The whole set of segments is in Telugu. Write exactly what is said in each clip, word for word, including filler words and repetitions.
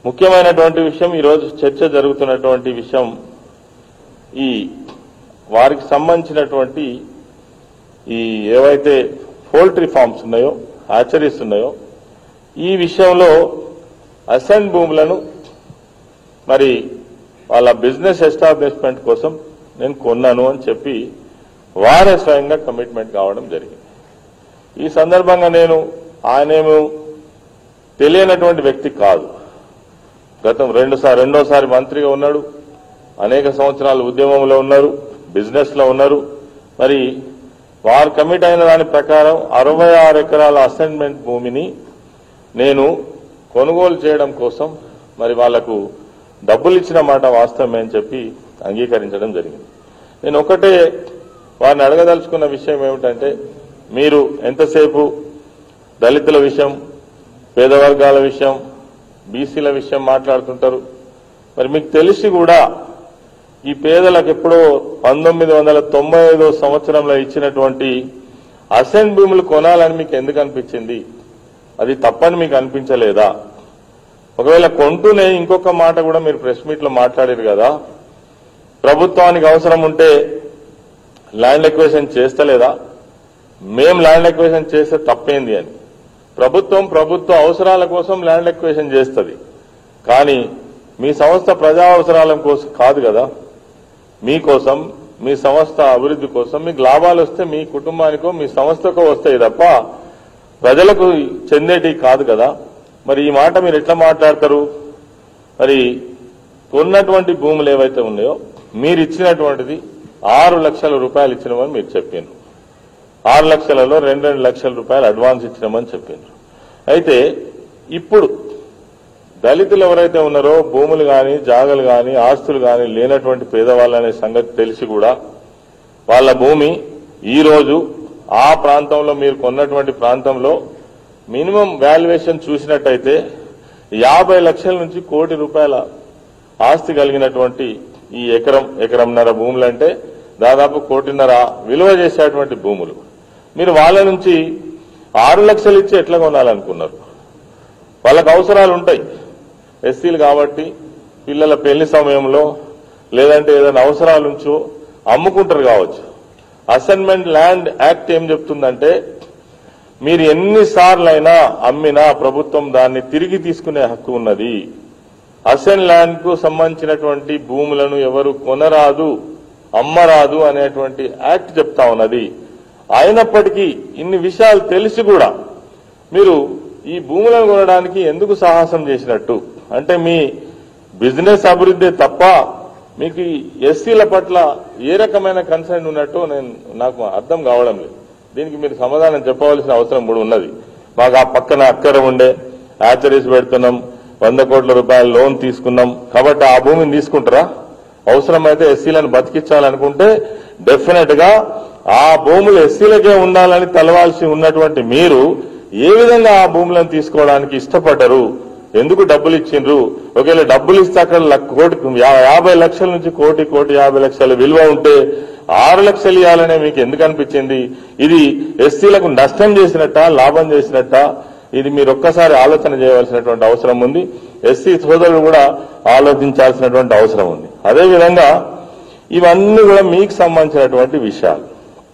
ముఖ్యమైనటువంటి విషయం ఈరోజు చర్చ జరుగుతున్నటువంటి విషయం ఈ వారికి సంబంధించినటువంటి ఈ ఏవైతే పౌల్ట్రీ ఫార్మ్స్ ఉన్నాయో హ్యాచరీస్ ఉన్నాయో ఈ విషయంలో అసైన్ భూములను మరి వాళ్ళ బిజినెస్ ఎస్టాబ్లిష్మెంట్ కోసం నేను కొన్నాను అని చెప్పి వారే స్వయంగా కమిట్మెంట్ కావడం జరిగింది. ఈ సందర్భంగా నేను ఆయనేమో తెలియనటువంటి వ్యక్తి కాదు. గతం రెండుసారి రెండోసారి మంత్రిగా ఉన్నాడు, అనేక సంవత్సరాలు ఉద్యమంలో ఉన్నారు, బిజినెస్ లో ఉన్నారు. మరి వారు కమిట్ అయిన దాని ప్రకారం అరవై ఆరు ఎకరాల అసైన్మెంట్ భూమిని నేను కొనుగోలు చేయడం కోసం మరి వాళ్లకు డబ్బులు ఇచ్చిన మాట వాస్తవమే అని చెప్పి అంగీకరించడం జరిగింది. నేను ఒకటే వారిని అడగదలుచుకున్న విషయం ఏమిటంటే, మీరు ఎంతసేపు దళితుల విషయం, పేద వర్గాల విషయం, బీసీల విషయం మాట్లాడుతుంటారు. మరి మీకు తెలిసి కూడా ఈ పేదలకు ఎప్పుడో పంతొమ్మిది వందల తొంభై ఐదో సంవత్సరంలో ఇచ్చినటువంటి అసైన్ భూములు కొనాలని మీకు ఎందుకు అనిపించింది? అది తప్పని మీకు అనిపించలేదా? ఒకవేళ కొంటూనే ఇంకొక మాట కూడా మీరు ప్రెస్ మీట్ లో మాట్లాడారు కదా, ప్రభుత్వానికి అవసరం ఉంటే ల్యాండ్ ఎక్విజిషన్ చేస్తలేదా? మేం ల్యాండ్ ఎక్విజిషన్ చేస్తే తప్పేంది అని. ప్రభుత్వం ప్రభుత్వ అవసరాల కోసం ల్యాండ్ ఎక్విజిషన్ చేస్తుంది, కానీ మీ సంస్థ ప్రజా అవసరాల కోసం కాదు కదా. మీకోసం, మీ సంస్థ అభివృద్ధి కోసం మీకు లాభాలు వస్తే మీ కుటుంబానికో మీ సంస్థకో వస్తాయి తప్ప ప్రజలకు చెందేటి కాదు కదా. మరి ఈ మాట మీరు ఎట్లా మాట్లాడతారు? మరి కొన్నటువంటి భూములు ఏవైతే ఉన్నాయో మీరు ఇచ్చినటువంటిది ఆరు లక్షల రూపాయలు ఇచ్చినామని మీరు చెప్పారు. ఆరు లక్షలలో రెండు రెండు లక్షల రూపాయలు అడ్వాన్స్ ఇచ్చినామని చెప్పారు. అయితే ఇప్పుడు దళితులు ఎవరైతే ఉన్నారో భూములు గాని, జాగలు గాని, ఆస్తులు గాని లేనటువంటి పేదవాళ్ళనే సంగతి తెలిసి కూడా వాళ్ళ భూమి ఈ రోజు ఆ ప్రాంతంలో మీరు కొన్నటువంటి ప్రాంతంలో మినిమం వాల్యుయేషన్ చూసినట్టయితే యాభై లక్షల నుంచి కోటి రూపాయల ఆస్తి కలిగినటువంటి ఈ ఎకరం ఎకరంన్నర భూములు అంటే దాదాపు కోటిన్నర విలువ చేసేటువంటి భూములు మీరు వాళ్ళ నుంచి ఆరు లక్షలు ఇచ్చి ఎట్లా కొనాలనుకున్నారు? వాళ్ళకు అవసరాలు ఉంటాయి, ఎస్సీలు కాబట్టి పిల్లల పెళ్లి సమయంలో లేదంటే ఏదైనా అవసరాల నుంచో అమ్ముకుంటారు కావచ్చు. అసైన్మెంట్ ల్యాండ్ యాక్ట్ ఏం చెప్తుందంటే మీరు ఎన్నిసార్లైనా అమ్మినా ప్రభుత్వం దాన్ని తిరిగి తీసుకునే హక్కు ఉన్నది. అసైన్ ల్యాండ్ కు సంబంధించినటువంటి భూములను ఎవరు కొనరాదు, అమ్మరాదు అనేటువంటి యాక్ట్ చెప్తా ఉన్నది. అయినప్పటికీ ఇన్ని విషయాలు తెలిసి కూడా మీరు ఈ భూములను కొనడానికి ఎందుకు సాహసం చేసినట్టు? అంటే మీ బిజినెస్ అభివృద్ధి తప్ప మీకు ఎస్సీల పట్ల ఏ రకమైన కన్సర్న్ ఉన్నట్టు నేను నాకు అర్థం కావడం లేదు. దీనికి మీరు సమాధానం చెప్పవలసిన అవసరం కూడా ఉన్నది. మాకు ఆ పక్కన అక్కర ఉండే హ్యాచరీస్ పెడుతున్నాం, వంద కోట్ల రూపాయల లోన్ తీసుకున్నాం కాబట్టి ఆ భూమిని తీసుకుంటారా? అవసరమైతే ఎస్సీలను బతికించాలనుకుంటే డెఫినెట్ గా ఆ భూములు ఎస్సీలకే ఉండాలని తెలవాల్సి ఉన్నటువంటి మీరు ఏ విధంగా ఆ భూములను తీసుకోవడానికి ఇష్టపడ్డరు? ఎందుకు డబ్బులు ఇచ్చిండ్రు? ఒకవేళ డబ్బులు ఇస్తే అక్కడ కోటి యాభై లక్షల నుంచి కోటి కోటి యాభై లక్షల విలువ ఉంటే ఆరు లక్షలు ఇవ్వాలనే మీకు ఎందుకు అనిపించింది? ఇది ఎస్సీలకు నష్టం చేసినట్ట, లాభం చేసినట్ట? ఇది మీరు ఒక్కసారి ఆలోచన చేయవలసినటువంటి అవసరం ఉంది. ఎస్సీ సోదరులు కూడా ఆలోచించాల్సినటువంటి అవసరం ఉంది. అదేవిధంగా ఇవన్నీ కూడా మీకు సంబంధించినటువంటి విషయాలు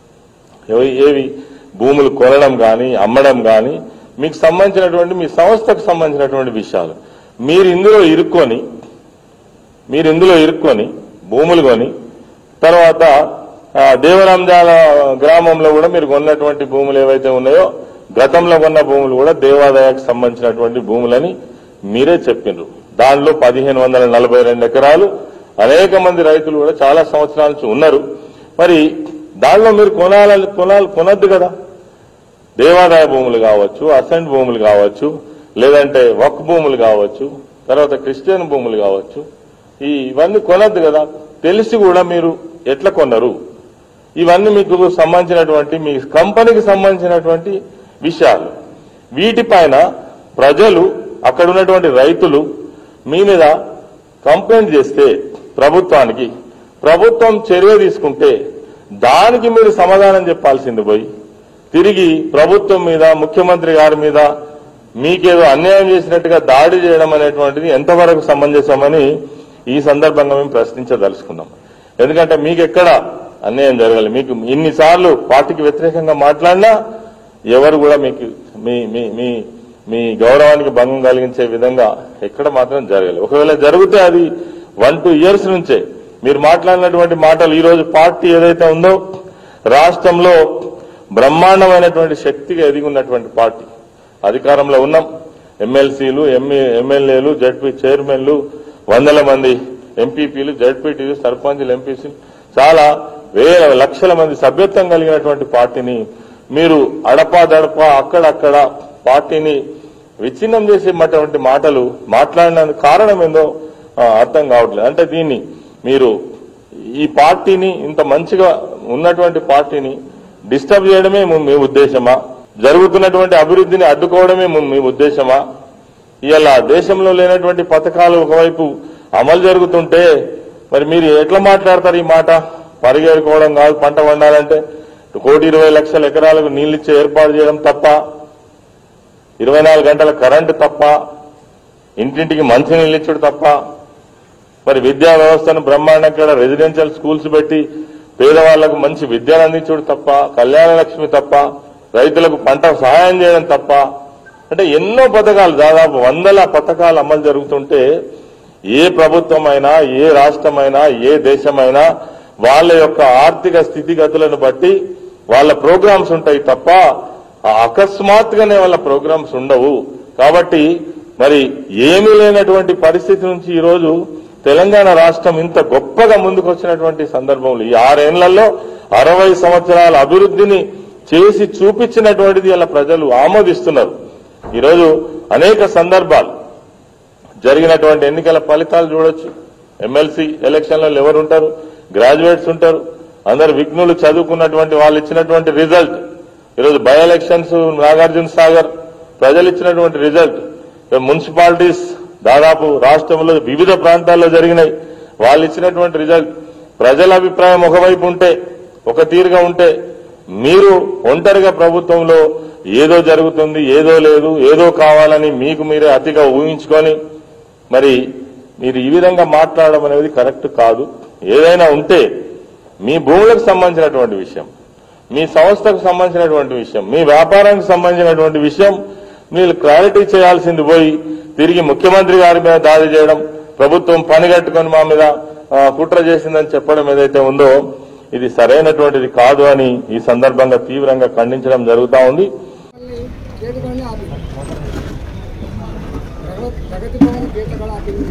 ఏవి? భూములు కొనడం కానీ, అమ్మడం కానీ మీకు సంబంధించినటువంటి మీ సంస్థకు సంబంధించినటువంటి విషయాలు. మీరు ఇందులో ఇరుక్కొని మీరు ఇందులో ఇరుక్కొని భూములు కొని తర్వాత దేవరాంజాల గ్రామంలో కూడా మీరు కొన్నటువంటి భూములు ఏవైతే ఉన్నాయో గతంలో కొన్న భూములు కూడా దేవాదాయకు సంబంధించినటువంటి భూములని మీరే చెప్పిండ్రు. దానిలో పదిహేను వందల నలభై రెండు ఎకరాలు అనేక మంది రైతులు కూడా చాలా సంవత్సరాల నుంచి ఉన్నారు. మరి దానిలో మీరు కొనాలని కొనాలి కొనద్దు కదా. దేవాదాయ భూములు కావచ్చు, అసెంట్ భూములు కావచ్చు, లేదంటే వక్ భూములు కావచ్చు, తర్వాత క్రిస్టియన్ భూములు కావచ్చు, ఈ ఇవన్నీ కొనద్దు కదా. తెలిసి కూడా మీరు ఎట్లా కొన్నారు? ఇవన్నీ మీకు సంబంధించినటువంటి మీ కంపెనీకి సంబంధించినటువంటి విషయాలు. వీటిపైన ప్రజలు, అక్కడ ఉన్నటువంటి రైతులు మీ మీద కంప్లైంట్ చేస్తే ప్రభుత్వానికి, ప్రభుత్వం చర్య తీసుకుంటే దానికి మీరు సమాధానం చెప్పాల్సింది పోయి తిరిగి ప్రభుత్వం మీద, ముఖ్యమంత్రి గారి మీద మీకేదో అన్యాయం చేసినట్టుగా దాడి చేయడం అనేటువంటిది ఎంతవరకు సమంజసమని ఈ సందర్భంగా మేము ప్రశ్నించదలుచుకున్నాం. ఎందుకంటే మీకు ఎక్కడ అన్యాయం జరగాలి. మీకు ఇన్నిసార్లు పార్టీకి వ్యతిరేకంగా మాట్లాడినా ఎవరు కూడా మీకు మీ మీ మీ మీ గౌరవానికి భంగం కలిగించే విధంగా ఎక్కడ మాత్రం జరగాలి. ఒకవేళ జరిగితే అది వన్ టూ ఇయర్స్ నుంచే మీరు మాట్లాడినటువంటి మాటలు ఈ రోజు పార్టీ ఏదైతే ఉందో రాష్ట్రంలో బ్రహ్మాండమైనటువంటి శక్తిగా ఎదిగి ఉన్నటువంటి పార్టీ. అధికారంలో ఉన్నాం. ఎమ్మెల్సీలు ఎమ్మెల్యేలు జడ్పీ చైర్మన్లు వందల మంది ఎంపీపీలు జడ్పీటీలు సర్పంచ్లు ఎంపీసీలు చాలా వేల లక్షల మంది సభ్యత్వం కలిగినటువంటి పార్టీని మీరు అడపాదడప అక్కడక్కడ పార్టీని విచ్ఛిన్నం చేసేటువంటి మాటలు మాట్లాడినందుకు కారణం ఏందో అర్థం కావట్లేదు. అంటే దీన్ని మీరు ఈ పార్టీని ఇంత మంచిగా ఉన్నటువంటి పార్టీని డిస్టర్బ్ చేయడమే మీ ఉద్దేశమా? జరుగుతున్నటువంటి అభివృద్ధిని అడ్డుకోవడమే మీ ఉద్దేశమా? ఇలా దేశంలో లేనటువంటి పథకాలు ఒకవైపు అమలు జరుగుతుంటే మరి మీరు ఎట్లా మాట్లాడతారు ఈ మాట? పరిగెడుకోవడం కాదు, పంట పండాలంటే కోటి ఇరవై లక్షల ఎకరాలకు నీళ్లిచ్చే ఏర్పాటు చేయడం తప్ప, ఇరవై నాలుగు గంటల కరెంటు తప్ప, ఇంటింటికి మంచి నీళ్ళు ఇచ్చుడు తప్ప, మరి విద్యా వ్యవస్థను బ్రహ్మాండంగా రెసిడెన్షియల్ స్కూల్స్ పెట్టి పేదవాళ్లకు మంచి విద్యను అందించుడు తప్ప, కళ్యాణ లక్ష్మి తప్ప, రైతులకు పంట సహాయం చేయడం తప్ప, అంటే ఎన్నో పథకాలు దాదాపు వందల పథకాలు అమలు జరుగుతుంటే ఏ ప్రభుత్వమైనా ఏ రాష్ట్రమైనా ఏ దేశమైనా వాళ్ళ యొక్క ఆర్థిక స్థితిగతులను బట్టి వాళ్ళ ప్రోగ్రామ్స్ ఉంటాయి తప్ప అకస్మాత్తుగానే వాళ్ళ ప్రోగ్రామ్స్ ఉండవు. కాబట్టి మరి ఏమీ లేనటువంటి పరిస్థితి నుంచి ఈరోజు తెలంగాణ రాష్ట్రం ఇంత గొప్పగా ముందుకు వచ్చినటువంటి సందర్భంలో ఈ ఆరేళ్లలో అరవై సంవత్సరాల అభివృద్ధిని చేసి చూపించినటువంటిది ఇలా ప్రజలు ఆమోదిస్తున్నారు. ఈరోజు అనేక సందర్భాలు జరిగినటువంటి ఎన్నికల ఫలితాలు చూడొచ్చు. ఎమ్మెల్సీ ఎలక్షన్లలో ఎవరు ఉంటారు? గ్రాడ్యుయేట్స్ ఉంటారు. అందరు విఘ్నులు చదువుకున్నటువంటి వాళ్ళు ఇచ్చినటువంటి రిజల్ట్. ఈరోజు బై ఎలక్షన్స్ నాగార్జున సాగర్ ప్రజలు ఇచ్చినటువంటి రిజల్ట్. మున్సిపాలిటీస్ దాదాపు రాష్ట్రంలో వివిధ ప్రాంతాల్లో జరిగినాయి. వాళ్ళు ఇచ్చినటువంటి రిజల్ట్. ప్రజల అభిప్రాయం ఒకవైపు ఉంటే ఒక తీరుగా ఉంటే మీరు ఒంటరిగా ప్రభుత్వంలో ఏదో జరుగుతుంది, ఏదో లేదు, ఏదో కావాలని మీకు మీరే అతిగా ఊహించుకొని మరి మీరు ఈ విధంగా మాట్లాడడం అనేది కరెక్ట్ కాదు. ఏదైనా ఉంటే మీ భూములకు సంబంధించినటువంటి విషయం, మీ సంస్థకు సంబంధించినటువంటి విషయం, మీ వ్యాపారానికి సంబంధించినటువంటి విషయం మీరు క్లారిటీ చేయాల్సింది పోయి తిరిగి ముఖ్యమంత్రి గారి మీద దాడి చేయడం, ప్రభుత్వం పనిగట్టుకుని మా మీద కుట్ర చేసిందని చెప్పడం ఏదైతే ఉందో ఇది సరైనటువంటిది కాదు అని ఈ సందర్భంగా తీవ్రంగా ఖండించడం జరుగుతా ఉంది. ప్రగతి భవన్ గేట్ల కూడా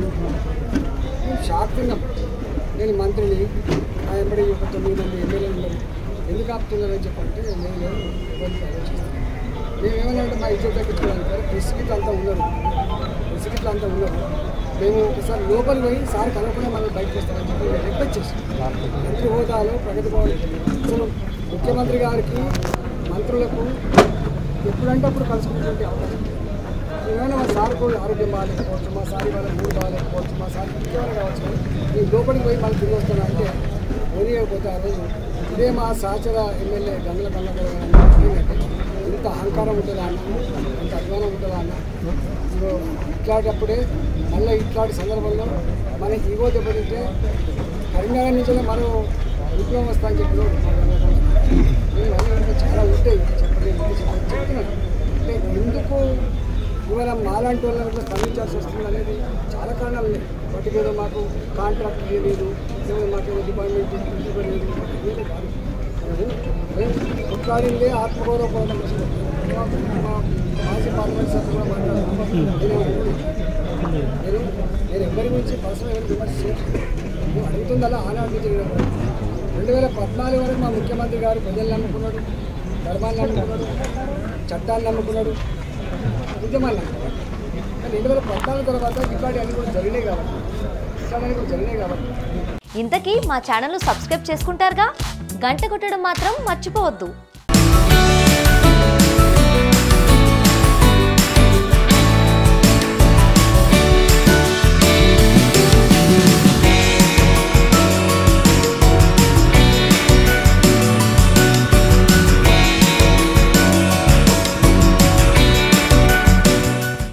షాక్ తిన్నాం. నేను మంత్రిని ఎంబడి ఒక తొమ్మిది మంది ఎమ్మెల్యేలు ఉన్నారు, ఎందుకు ఆపుతున్నారని చెప్పంటే నేను ఇబ్బంది ఆలోచిస్తాను. మేమేమన్నా మా ఇజ్జత్ తగ్గించుకోవాలి, ప్రెస్ గిట్లు అంతా ఉన్నారు, ప్రెస్ గిట్లు అంతా ఉన్నారు. మేము ఒకసారి లోపలి పోయి సార్ కలవకుండా మనం బయటకు వస్తామని చెప్పి రిక్వెస్ట్ చేసాం. మంత్రి హోదాలో ప్రగతి భవన్ అసలు ముఖ్యమంత్రి గారికి మంత్రులకు ఎప్పుడంటే అప్పుడు కలుసుకునేటువంటి అవకాశం. ఏమైనా మా సార్ కూడా ఆరోగ్యం బాగాలేకపోవచ్చు, మా సార్ వాళ్ళ మూడు బాగాలేకపోవచ్చు, మా సార్ ఇంకేమైనా కావచ్చు, నేను లోపలికి పోయి మళ్ళీ తిరిగి వస్తాను అంటే పోనీయకపోతే ఆ రోజు ఇదే మా సహచర ఎమ్మెల్యే గంగుల కన్నగ ఇంత అహంకారం ఉంటుందా అన్న, ఇంత అభిమానం ఉంటుందా అన్న. ఇట్లాంటప్పుడే మళ్ళీ ఇట్లాంటి సందర్భంలో మనకి ఈగో దెబ్బతింటే కరీంనగర్ నుంచి మరో ఉద్యోగం వస్తా అని చెప్పిన చాలా ఉంటాయి చెప్పలేదు చెప్తున్నాను. అంటే ఎందుకు ఇవాళ మాలాంటి వాళ్ళని స్పందించాల్సి వస్తుంది అనేది చాలా కారణాలు ఉన్నాయి. వాటికి ఏదో మాకు కాంట్రాక్ట్ ఇవ్వలేదు, ఏదో మాకు ఏదో డిపార్ట్మెంట్ ఇవ్వలేదు, ఇవ్వలేదు కాదు. కొట్లాడిందే ఆత్మగౌరవ పోరాటం కోసం. మా మాజీ పార్లమెంట్ సభ్యులు కూడా మాట్లాడుతున్నాను. నేను నేను ఎవరి గురించి పర్సనల్ ఎవరు విమర్శ చేయను. అడుగుతుందలా ఆనాడు నుంచి రెండు వేల పద్నాలుగు వరకు మా ముఖ్యమంత్రి గారు ప్రజలు నమ్ముకున్నాడు, ధర్మాన్ని నమ్ముకున్నాడు, చట్టాన్ని నమ్ముకున్నాడు, ఉద్యమాన్ని నమ్ముకున్నాడు. కానీ రెండు వేల పద్నాలుగు తర్వాత ఇట్లాంటి అన్ని కూడా జరిగినాయి కాబట్టి ఇట్లాంటి కూడా జరిగినాయి కాబట్టి ఇంతకీ మా ఛానల్ సబ్స్క్రైబ్ చేసుకుంటారుగా, గంట కొట్టడం మాత్రం మర్చిపోవద్దు.